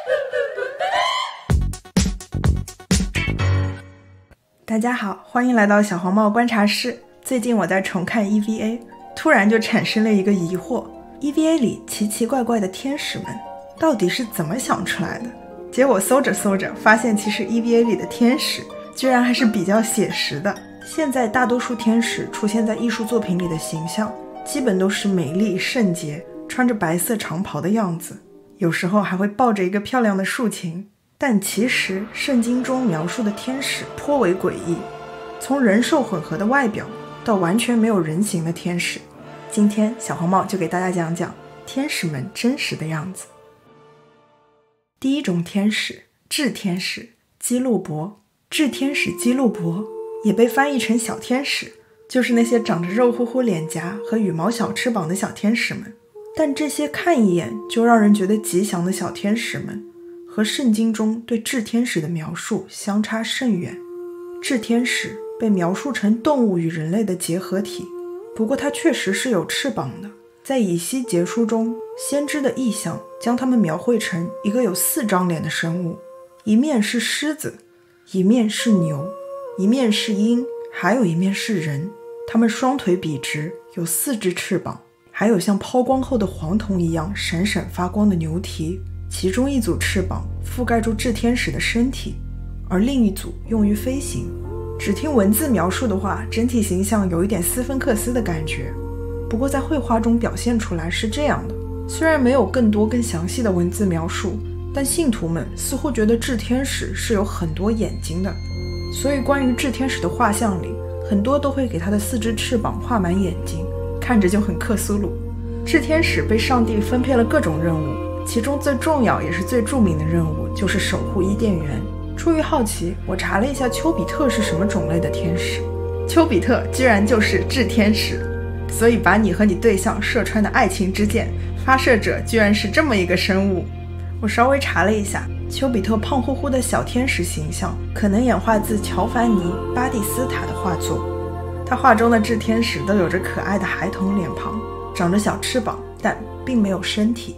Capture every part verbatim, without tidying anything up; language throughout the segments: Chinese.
大家好，欢迎来到小黄帽观察室。最近我在重看 E V A， 突然就产生了一个疑惑， E V A 里奇奇怪怪的天使们到底是怎么想出来的？结果搜着搜着发现，其实 E V A 里的天使居然还是比较写实的。现在大多数天使出现在艺术作品里的形象基本都是美丽圣洁，穿着白色长袍的样子，有时候还会抱着一个漂亮的竖琴。但其实圣经中描述的天使颇为诡异，从人兽混合的外表到完全没有人形的天使。今天小黄帽就给大家讲讲天使们真实的样子。第一种天使，炽天使基路伯。炽天使基路伯也被翻译成小天使，就是那些长着肉乎乎脸颊和羽毛小翅膀的小天使们。但这些看一眼就让人觉得吉祥的小天使们和圣经中对炽天使的描述相差甚远。炽天使被描述成动物与人类的结合体，不过它确实是有翅膀的。在以西结书中，先知的意象将它们描绘成一个有四张脸的生物，一面是狮子，一面是牛，一面是鹰，还有一面是人。它们双腿笔直，有四只翅膀，还有像抛光后的黄铜一样闪闪发光的牛蹄。其中一组翅膀覆盖住炽天使的身体，而另一组用于飞行。只听文字描述的话，整体形象有一点斯芬克斯的感觉，不过在绘画中表现出来是这样的。虽然没有更多更详细的文字描述，但信徒们似乎觉得炽天使是有很多眼睛的，所以关于炽天使的画像里，很多都会给他的四只翅膀画满眼睛，看着就很克苏鲁。炽天使被上帝分配了各种任务，其中最重要也是最著名的任务就是守护伊甸园。出于好奇，我查了一下丘比特是什么种类的天使，丘比特居然就是炽天使，所以把你和你对象射穿的爱情之箭，发射者居然是这么一个生物。我稍微查了一下，丘比特胖乎乎的小天使形象可能演化自乔凡尼·巴蒂斯塔的画作，他画中的炽天使都有着可爱的孩童脸庞，长着小翅膀，但并没有身体。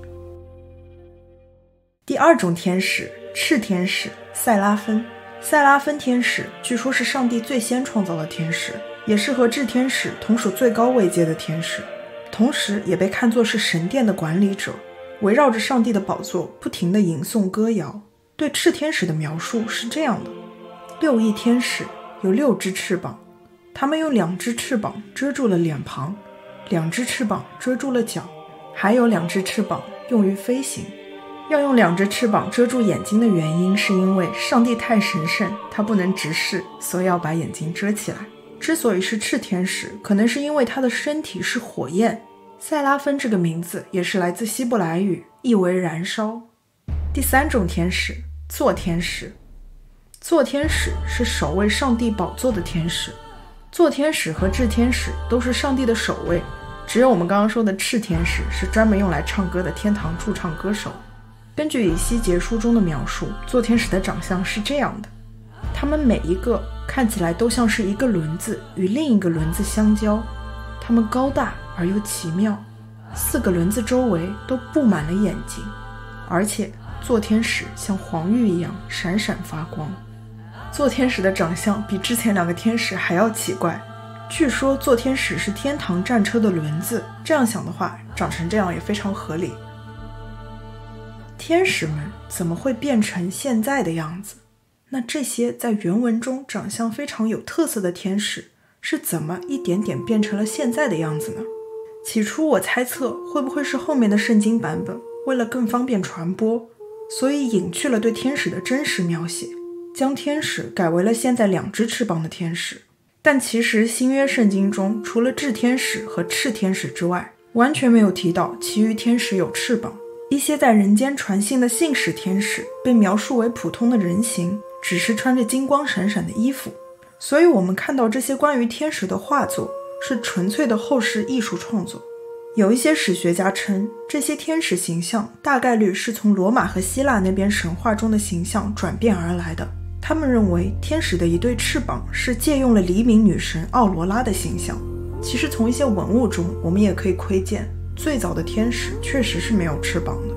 第二种天使，炽天使塞拉芬。塞拉芬天使据说是上帝最先创造的天使，也是和炽天使同属最高位阶的天使，同时也被看作是神殿的管理者，围绕着上帝的宝座不停地吟诵歌谣。对炽天使的描述是这样的：六翼天使有六只翅膀，它们用两只翅膀遮住了脸庞，两只翅膀遮住了脚，还有两只翅膀用于飞行。要用两只翅膀遮住眼睛的原因是因为上帝太神圣，他不能直视，所以要把眼睛遮起来。之所以是炽天使，可能是因为他的身体是火焰。塞拉芬这个名字也是来自希伯来语，意为燃烧。第三种天使，座天使。座天使是守卫上帝宝座的天使，座天使和炽天使都是上帝的守卫，只有我们刚刚说的炽天使是专门用来唱歌的天堂驻唱歌手。根据以西结书中的描述，座天使的长相是这样的，他们每一个看起来都像是一个轮子与另一个轮子相交，他们高大而又奇妙，四个轮子周围都布满了眼睛，而且座天使像黄玉一样闪闪发光。座天使的长相比之前两个天使还要奇怪，据说座天使是天堂战车的轮子，这样想的话，长成这样也非常合理。天使们怎么会变成现在的样子？那这些在原文中长相非常有特色的天使是怎么一点点变成了现在的样子呢？起初我猜测会不会是后面的圣经版本为了更方便传播，所以隐去了对天使的真实描写，将天使改为了现在两只翅膀的天使。但其实新约圣经中除了炽天使和炽天使之外，完全没有提到其余天使有翅膀。一些在人间传信的信使天使被描述为普通的人形，只是穿着金光闪闪的衣服，所以我们看到这些关于天使的画作是纯粹的后世艺术创作。有一些史学家称，这些天使形象大概率是从罗马和希腊那边神话中的形象转变而来的。他们认为天使的一对翅膀是借用了黎明女神奥罗拉的形象。其实从一些文物中我们也可以窥见，最早的天使确实是没有翅膀的。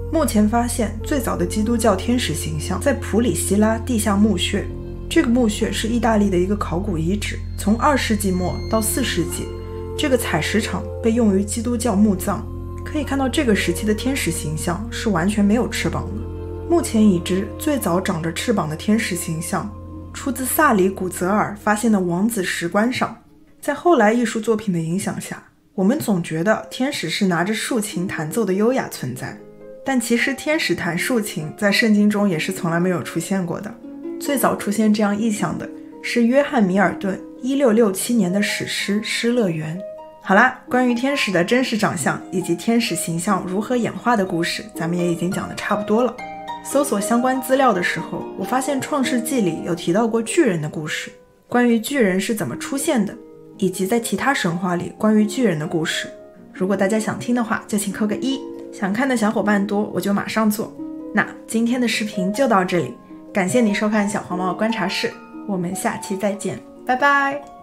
目前发现最早的基督教天使形象在普里希拉地下墓穴，这个墓穴是意大利的一个考古遗址，从二世纪末到四世纪，这个采石场被用于基督教墓葬。可以看到这个时期的天使形象是完全没有翅膀的。目前已知最早长着翅膀的天使形象出自萨里古泽尔发现的王子石棺上。在后来艺术作品的影响下，我们总觉得天使是拿着竖琴弹奏的优雅存在，但其实天使弹竖琴在圣经中也是从来没有出现过的。最早出现这样意象的是约翰米尔顿一六六七年的史诗《失乐园》。好啦，关于天使的真实长相以及天使形象如何演化的故事，咱们也已经讲得差不多了。搜索相关资料的时候，我发现创世纪里有提到过巨人的故事，关于巨人是怎么出现的，以及在其他神话里关于巨人的故事。如果大家想听的话，就请扣个一，想看的小伙伴多，我就马上做。那今天的视频就到这里，感谢你收看小黄帽观察室，我们下期再见，拜拜。